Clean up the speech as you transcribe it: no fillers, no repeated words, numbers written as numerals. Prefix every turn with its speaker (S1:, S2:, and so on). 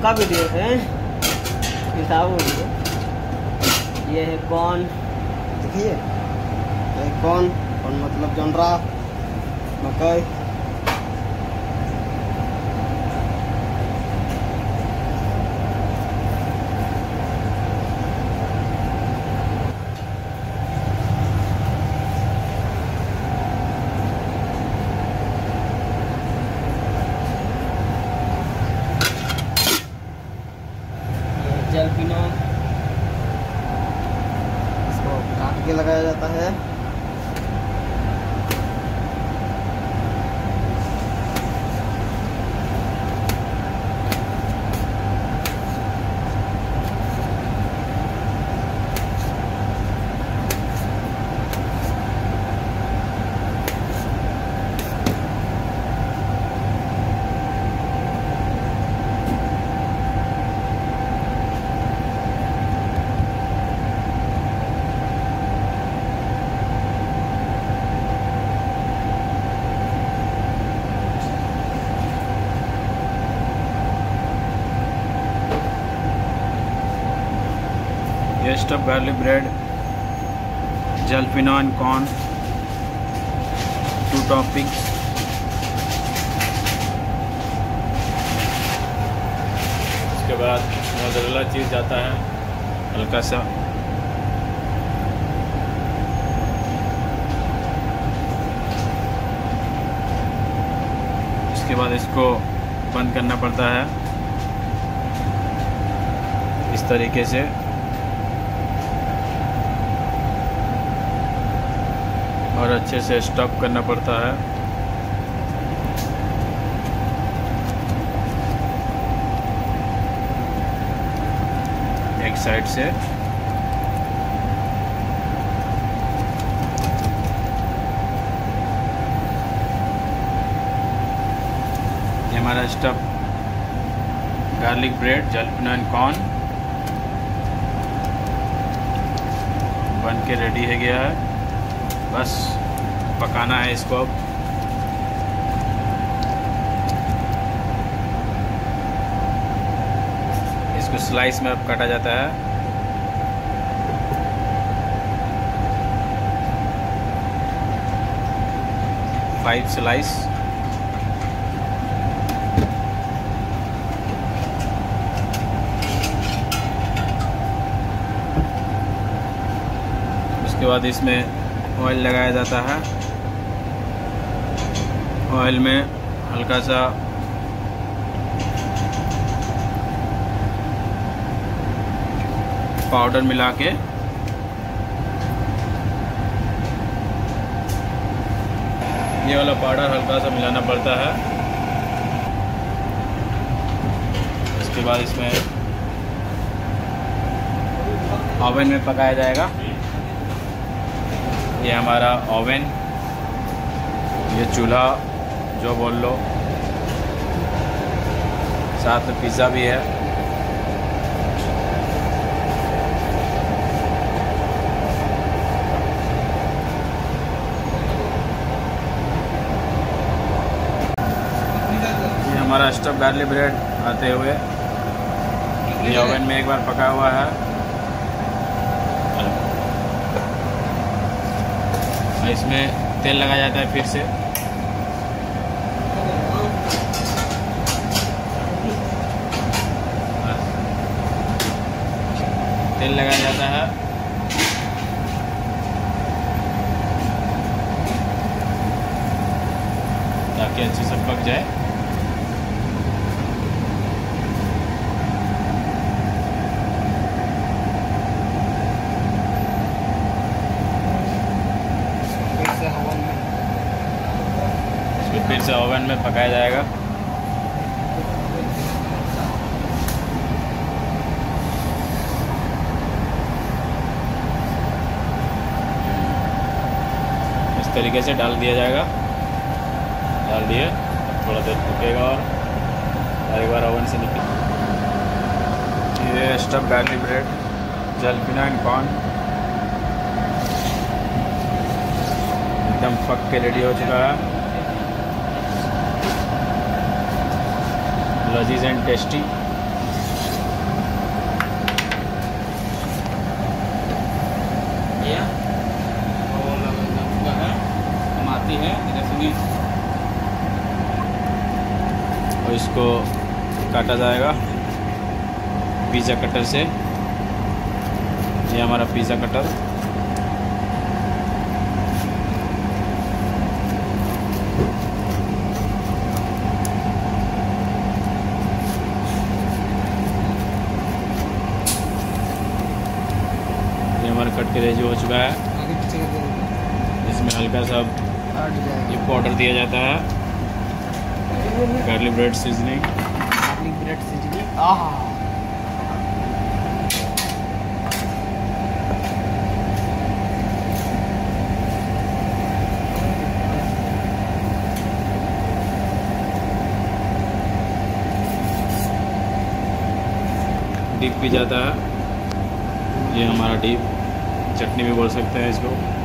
S1: पक्का वीडियो है, किताब वीडियो। ये है कॉर्न, देखिए कॉर्न मतलब जोनरा, मकई। जलपिनो, इसको काट के लगाया जाता है।
S2: ये stuff garlic bread, jalapeno and corn, 2 toppings. उसके बाद मोज़रेला चीज़ जाता है हल्का सा। उसके बाद इसको बंद करना पड़ता है इस तरीके से। और अच्छे से स्टफ करना पड़ता है। एक साइड से ये हमारा stuff garlic bread, jalapeno and corn बन के रेडी है गया है। बस पकाना है इसको अब। इसको स्लाइस में अब काटा जाता है। Five slice. उसके बाद इसमें ऑयल लगाया जाता है। ऑयल में हल्का सा पाउडर मिला के ये वाला पाउडर हल्का सा मिलाना पड़ता है। इसके बाद इसमें ओवन में पकाया जाएगा। ये हमारा ओवन, ये चूल्हा जो बोल लो, साथ में पिज़्ज़ा भी है। ये हमारा स्टफ गार्लिक ब्रेड आते हुए ये ओवन में एक बार पका हुआ है। इसमें तेल लगाया जाता है फिर से। तेल लगाया जाता है ताकि अच्छे से पक जाए। फिर से ओवन में पकाया जाएगा। इस तरीके से डाल दिया जाएगा। डाल दिए, थोड़ा देर पकेगा और एक बार ओवन से निकल। ये stuff garlic bread, jalapeno and corn एकदम पक के रेडी हो चुका है। लजीज एंड टेस्टी। होती है, इधर सुनिए। और इसको काटा जाएगा पिज़्ज़ा कटर से। ये हमारा पिज़्ज़ा कटर। ये हमारा कट के रेडी हो चुका है।
S1: आगे पीछे कर दे,
S2: इसमें हल्का सा
S1: हट जाएगा।
S2: ये पाउडर दिया जाता है, garlic bread seasoning.
S1: Garlic bread seasoning. आहा,
S2: डिप भी जाता है। ये हमारा डिप, चटनी भी बोल सकते हैं इसको।